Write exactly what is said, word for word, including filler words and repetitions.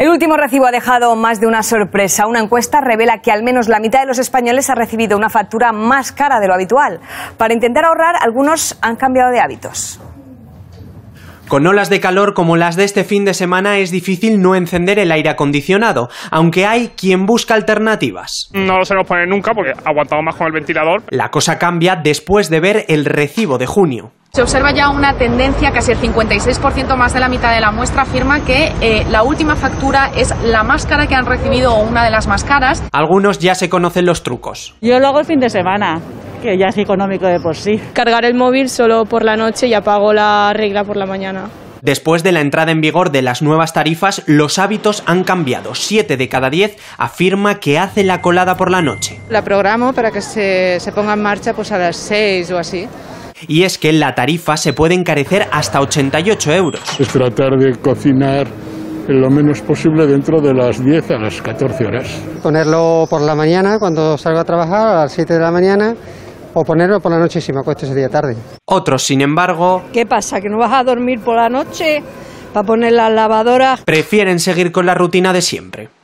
El último recibo ha dejado más de una sorpresa. Una encuesta revela que al menos la mitad de los españoles ha recibido una factura más cara de lo habitual. Para intentar ahorrar, algunos han cambiado de hábitos. Con olas de calor como las de este fin de semana es difícil no encender el aire acondicionado, aunque hay quien busca alternativas. No lo sabemos poner nunca porque aguantamos más con el ventilador. La cosa cambia después de ver el recibo de junio. Se observa ya una tendencia, casi el cincuenta y seis por ciento más de la mitad de la muestra afirma que eh, la última factura es la más cara que han recibido o una de las más caras. Algunos ya se conocen los trucos. Yo lo hago el fin de semana, que ya es económico de por sí. Cargar el móvil solo por la noche y apago la regla por la mañana. Después de la entrada en vigor de las nuevas tarifas, los hábitos han cambiado. Siete de cada diez afirma que hace la colada por la noche. La programo para que se, se ponga en marcha pues a las seis o así. Y es que la tarifa se puede encarecer hasta ochenta y ocho euros. Es tratar de cocinar lo menos posible dentro de las diez a las catorce horas. Ponerlo por la mañana cuando salgo a trabajar a las siete de la mañana o ponerlo por la noche si me acuesto ese día tarde. Otros, sin embargo... ¿Qué pasa? ¿Que no vas a dormir por la noche para poner las lavadoras? Prefieren seguir con la rutina de siempre.